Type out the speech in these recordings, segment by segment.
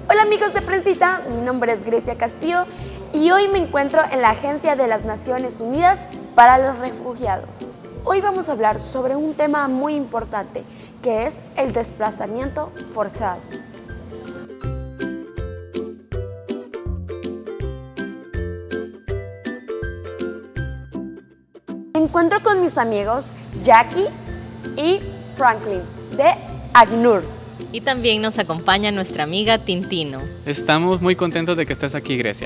Hola amigos de Prensita, mi nombre es Grecia Castillo y hoy me encuentro en la Agencia de las Naciones Unidas para los Refugiados. Hoy vamos a hablar sobre un tema muy importante, que es el desplazamiento forzado. Me encuentro con mis amigos Jackie y Franklin de ACNUR. Y también nos acompaña nuestra amiga Tintino. Estamos muy contentos de que estés aquí, Grecia.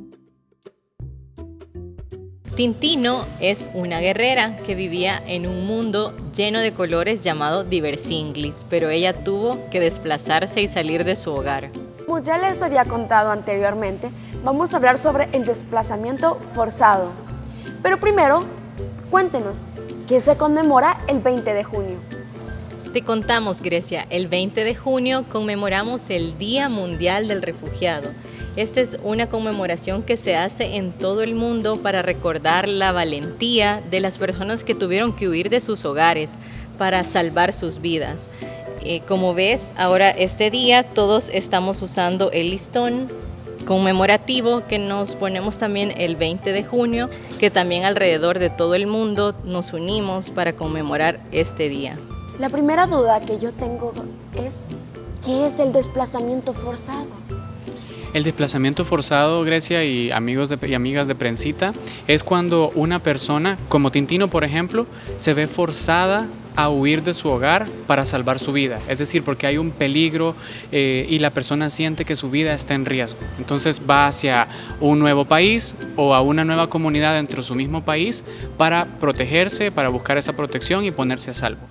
Tintino es una guerrera que vivía en un mundo lleno de colores llamado Diversinglis, pero ella tuvo que desplazarse y salir de su hogar. Como ya les había contado anteriormente, vamos a hablar sobre el desplazamiento forzado. Pero primero, cuéntenos, ¿qué se conmemora el 20 de junio? Te contamos, Grecia, el 20 de junio conmemoramos el Día Mundial del Refugiado. Esta es una conmemoración que se hace en todo el mundo para recordar la valentía de las personas que tuvieron que huir de sus hogares para salvar sus vidas. Como ves, ahora este día todos estamos usando el listón conmemorativo que nos ponemos también el 20 de junio, que también alrededor de todo el mundo nos unimos para conmemorar este día. La primera duda que yo tengo es, ¿qué es el desplazamiento forzado? El desplazamiento forzado, Grecia y amigos y amigas de Prensita, es cuando una persona, como Tintino por ejemplo, se ve forzada a huir de su hogar para salvar su vida. Es decir, porque hay un peligro y la persona siente que su vida está en riesgo. Entonces va hacia un nuevo país o a una nueva comunidad dentro de su mismo país para protegerse, para buscar esa protección y ponerse a salvo.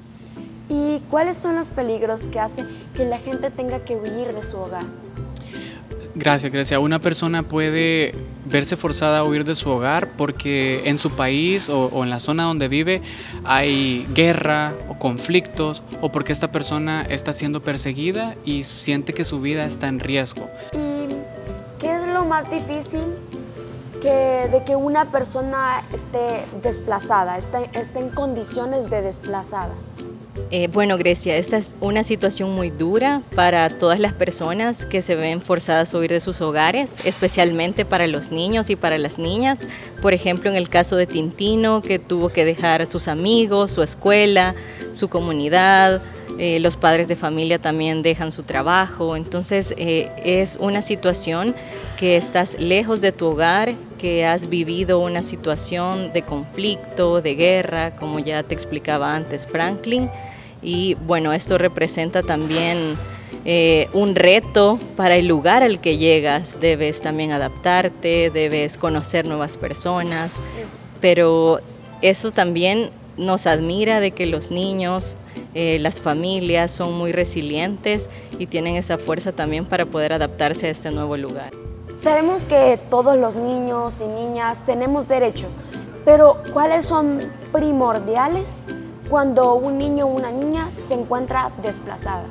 ¿Y cuáles son los peligros que hacen que la gente tenga que huir de su hogar? Gracias, Grecia. Una persona puede verse forzada a huir de su hogar porque en su país o en la zona donde vive hay guerra o conflictos, o porque esta persona está siendo perseguida y siente que su vida está en riesgo. ¿Y qué es lo más difícil de que una persona esté desplazada, esté en condiciones de desplazada? Bueno, Grecia, esta es una situación muy dura para todas las personas que se ven forzadas a huir de sus hogares, especialmente para los niños y para las niñas. Por ejemplo, en el caso de Tintino, que tuvo que dejar a sus amigos, su escuela, su comunidad. Los padres de familia también dejan su trabajo. Entonces es una situación que estás lejos de tu hogar, que has vivido una situación de conflicto, de guerra, como ya te explicaba antes Franklin. Y bueno, esto representa también un reto para el lugar al que llegas. Debes también adaptarte, debes conocer nuevas personas, pero eso también nos admira de que los niños, las familias son muy resilientes y tienen esa fuerza también para poder adaptarse a este nuevo lugar. Sabemos que todos los niños y niñas tenemos derecho, pero ¿cuáles son primordiales cuando un niño o una niña se encuentra desplazada?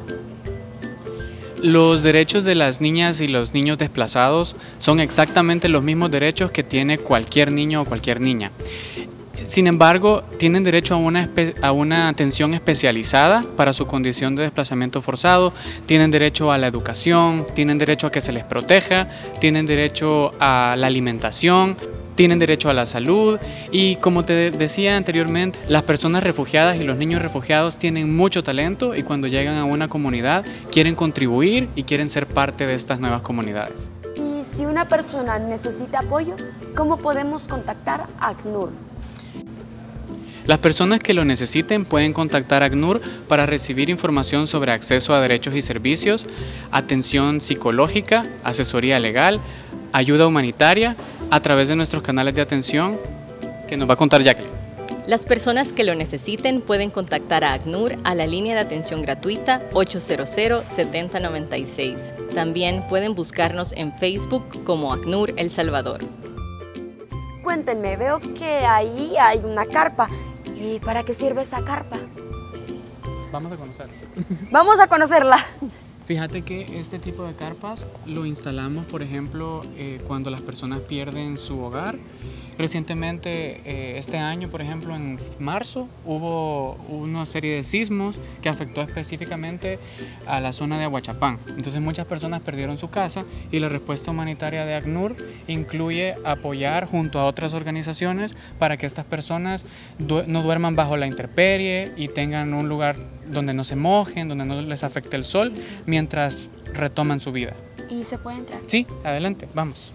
Los derechos de las niñas y los niños desplazados son exactamente los mismos derechos que tiene cualquier niño o cualquier niña. Sin embargo, tienen derecho a una atención especializada para su condición de desplazamiento forzado, tienen derecho a la educación, tienen derecho a que se les proteja, tienen derecho a la alimentación, tienen derecho a la salud y, como te decía anteriormente, las personas refugiadas y los niños refugiados tienen mucho talento y cuando llegan a una comunidad quieren contribuir y quieren ser parte de estas nuevas comunidades. Y si una persona necesita apoyo, ¿cómo podemos contactar a ACNUR? Las personas que lo necesiten pueden contactar a ACNUR para recibir información sobre acceso a derechos y servicios, atención psicológica, asesoría legal, ayuda humanitaria a través de nuestros canales de atención que nos va a contar Jacqueline. Las personas que lo necesiten pueden contactar a ACNUR a la línea de atención gratuita 800-7096. También pueden buscarnos en Facebook como ACNUR El Salvador. Cuéntenme, veo que ahí hay una carpa. ¿Y para qué sirve esa carpa? Vamos a conocerla. Vamos a conocerla. Fíjate que este tipo de carpas lo instalamos, por ejemplo, cuando las personas pierden su hogar. Recientemente, este año, por ejemplo, en marzo, hubo una serie de sismos que afectó específicamente a la zona de Aguachapán. Entonces muchas personas perdieron su casa y la respuesta humanitaria de ACNUR incluye apoyar junto a otras organizaciones para que estas personas no duerman bajo la intemperie y tengan un lugar donde no se mojen, donde no les afecte el sol, mientras retoman su vida. ¿Y se puede entrar? Sí, adelante, vamos.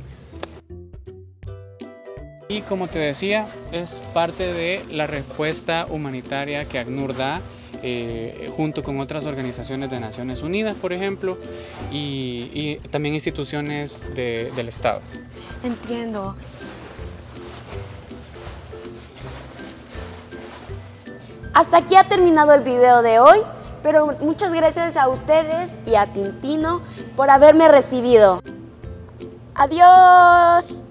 Y como te decía, es parte de la respuesta humanitaria que ACNUR da junto con otras organizaciones de Naciones Unidas, por ejemplo, y también instituciones del Estado. Entiendo. Hasta aquí ha terminado el video de hoy, pero muchas gracias a ustedes y a Tintino por haberme recibido. ¡Adiós!